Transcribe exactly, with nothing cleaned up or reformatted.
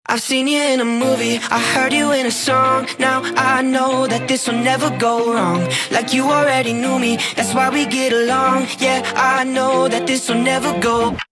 I've seen you in a movie, I heard you in a song. Now I know that this will never go wrong. Like you already knew me, that's why we get along. Yeah, I know that this will never go